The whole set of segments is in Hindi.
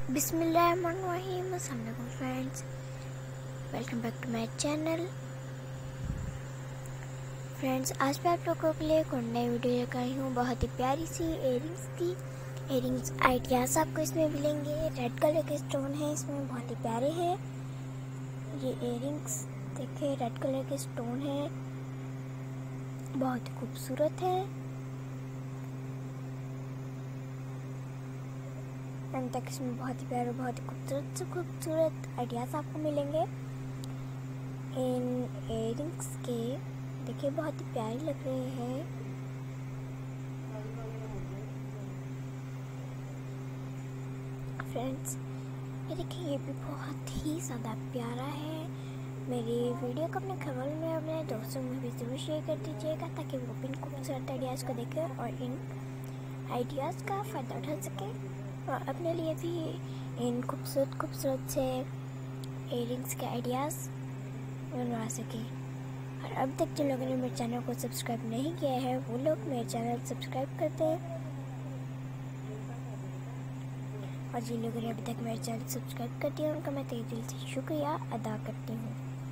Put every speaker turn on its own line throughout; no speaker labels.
बिस्मिल्लाहिर्रहमानिर्रहीम। अस्सलाम वालेकुम friends, welcome back to my channel. Friends, आज मैं आप लोगों के लिए एक नई वीडियो लेकर आई हूँ। बहुत ही प्यारी सी इयरिंग्स की इयरिंग्स आइडियाज़ आपको इसमें मिलेंगे। रेड कलर के स्टोन है इसमें, बहुत ही प्यारे हैं ये इयरिंग्स। देखिए, रेड कलर के स्टोन है, बहुत ही खूबसूरत है। एंड तक इसमें बहुत ही प्यारे, बहुत ही खूबसूरत से खूबसूरत आइडियाज़ आपको मिलेंगे इन इयरिंग्स के। देखिए, बहुत ही प्यारे लग रहे हैं। फ्रेंड्स, ये देखिए, ये भी बहुत ही ज़्यादा प्यारा है। मेरी वीडियो को अपने घर में अपने दोस्तों में भी ज़रूर शेयर कर दीजिएगा, ताकि वो भी इन खूबसूरत आइडियाज़ को देखें और इन आइडियाज़ का फ़ायदा उठा सकें और अपने लिए भी इन खूबसूरत से इयरिंग्स के आइडियाज़ बनवा सकें। और अब तक जिन लोगों ने मेरे चैनल को सब्सक्राइब नहीं किया है, वो लोग मेरे चैनल सब्सक्राइब करते हैं। और जिन लोगों ने अभी तक मेरे चैनल सब्सक्राइब कर दिया, उनका मैं तहे दिल से शुक्रिया अदा करती हूँ।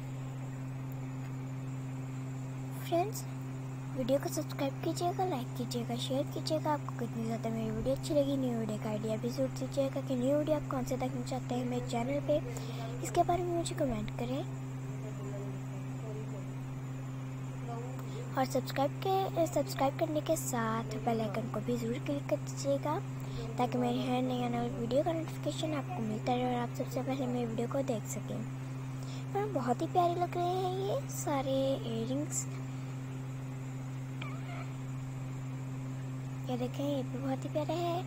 फ्रेंड्स, वीडियो को सब्सक्राइब कीजिएगा, लाइक कीजिएगा, शेयर कीजिएगा। आपको कितनी ज़्यादा मेरी वीडियो अच्छी लगी, न्यू वीडियो का आइडिया भी जरूर दीजिएगा कि न्यू वीडियो आप कौन से देखना चाहते हैं मेरे चैनल पे। इसके बारे में मुझे कमेंट करें और सब्सक्राइब करने के साथ बेल आइकन को भी ज़रूर क्लिक कर दीजिएगा, ताकि मेरी हर नई आने वाली वीडियो का नोटिफिकेशन आपको मिलता रहे और आप सबसे पहले मेरी वीडियो को देख सकें। और बहुत ही प्यारे लग रहे हैं ये सारे इयरिंग्स। ये देखें, ये भी बहुत ही प्यारे है।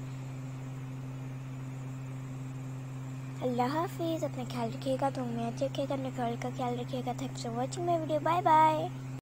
अल्लाह हाफिज़। अपना ख्याल रखिएगा, तो मैं अच्छे रखिएगा, अपने घर का ख्याल रखिएगा। Thanks for watching my video. Bye bye.